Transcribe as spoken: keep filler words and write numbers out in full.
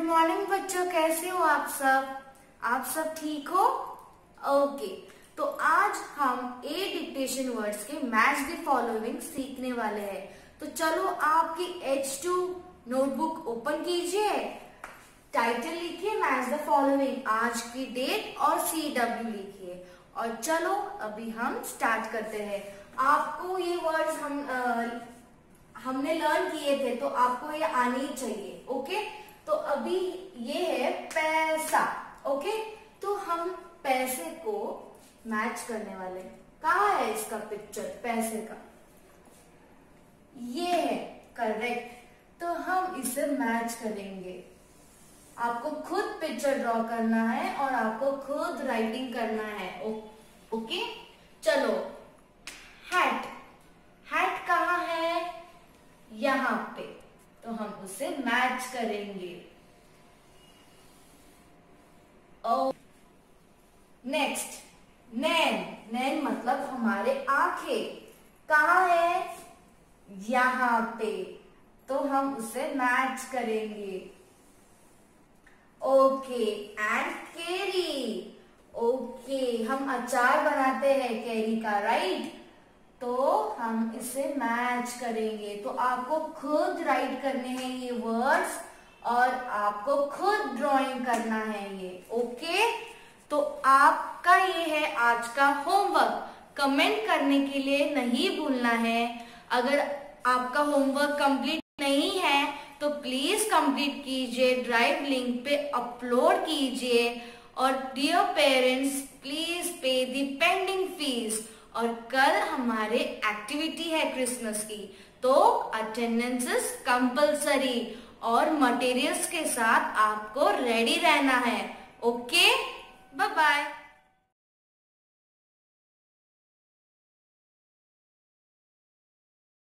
Morning बच्चों, कैसे हो आप सब? आप सब ठीक हो? ओके, तो आज हम ए डिक्टेशन वर्ड्स के मैच द फॉलोइंग सीखने वाले हैं। तो चलो आपकी एच टू नोटबुक ओपन कीजिए, टाइटल लिखिए मैच द फॉलोइंग, आज की डेट और सी डब्ल्यू लिखिए और चलो अभी हम स्टार्ट करते हैं। आपको ये वर्ड्स हम आ, हमने लर्न किए थे तो आपको ये आने ही चाहिए। ओके, तो अभी ये है पैसा। ओके, तो हम पैसे को मैच करने वाले। कहाँ है इसका पिक्चर पैसे का? ये है, करेक्ट। तो हम इसे मैच करेंगे। आपको खुद पिक्चर ड्रॉ करना है और आपको खुद राइटिंग करना है। ओ, ओके, चलो हैट। हैट कहाँ है? यहाँ पे। तो हम उसे मैच करेंगे। ओ नेक्स्ट, नैन। नैन मतलब हमारे आंखें। कहाँ है? यहाँ पे। तो हम उसे मैच करेंगे। Okay, and Carey. ओके, हम अचार बनाते हैं केरी का, राइट? तो हम इसे मैच करेंगे। तो आपको खुद राइट करने हैं ये वर्ड्स और आपको खुद ड्राइंग करना है ये। ओके, तो आपका ये है आज का होमवर्क। कमेंट करने के लिए नहीं भूलना है। अगर आपका होमवर्क कंप्लीट नहीं है तो प्लीज कंप्लीट कीजिए, ड्राइव लिंक पे अपलोड कीजिए और dear parents please pay the pending fees. और कल हमारे एक्टिविटी है क्रिसमस की, तो अटेंडेंस कंपलसरी और मटेरियल्स के साथ आपको रेडी रहना है। Okay, bye bye.